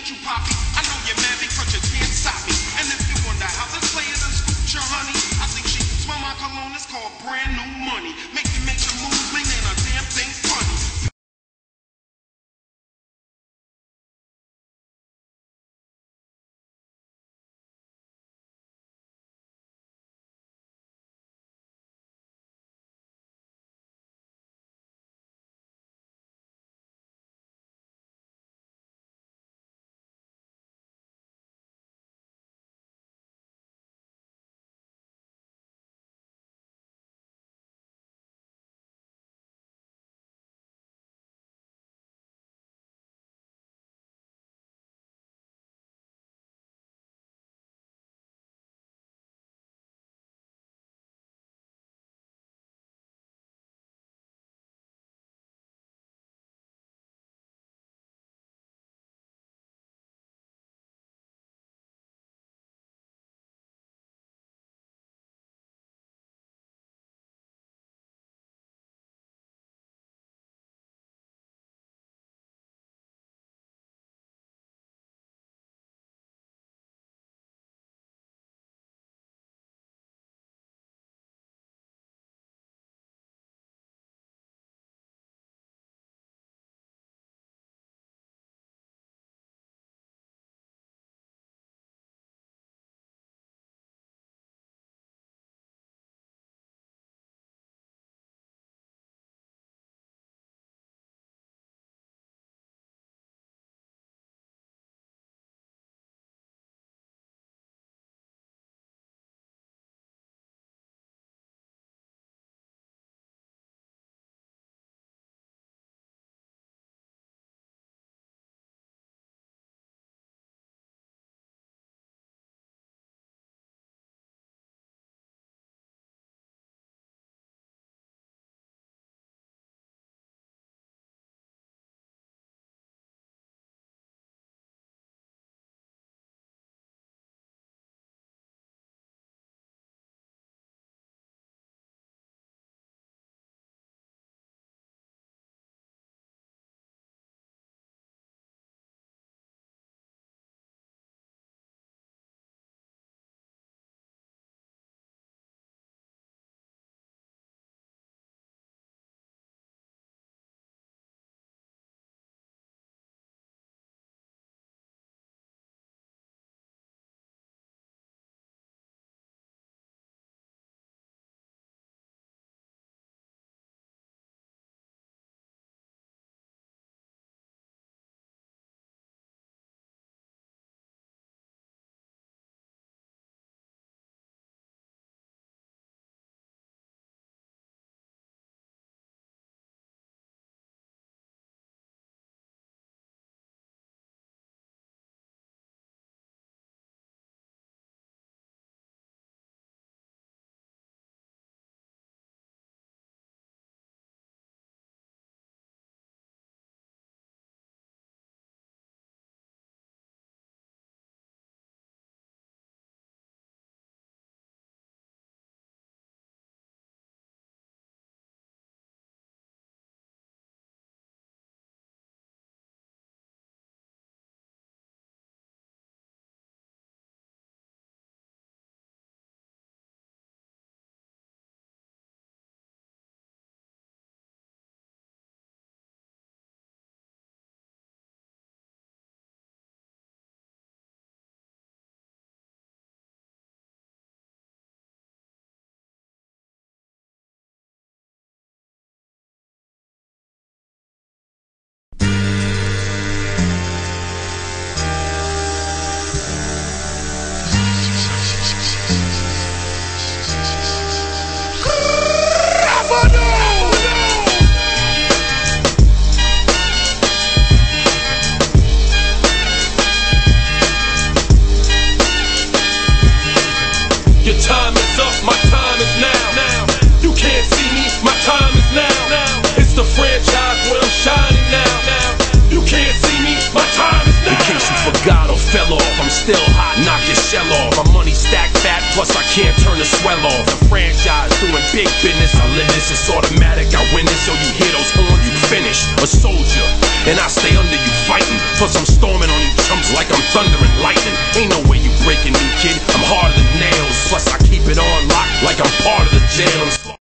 hate you, Poppy. I know you're mad because you can't stop me. And if you wonder how this player done scooped your honey, I think she smell my cologne. It's called brand new money. Make you make your moves, man, ain't a damn thing funny. still hot, knock your shell off. My money stacked fat, plus I can't turn the swell off. The franchise doing big business, I live this, it's automatic, I win this. So you hear those horns, you finish. A soldier, and I stay under you fighting. Plus I'm storming on you comes like I'm thunder and lightning. Ain't no way you breaking me, kid. I'm harder than nails. Plus I keep it on lock like I'm part of the jail.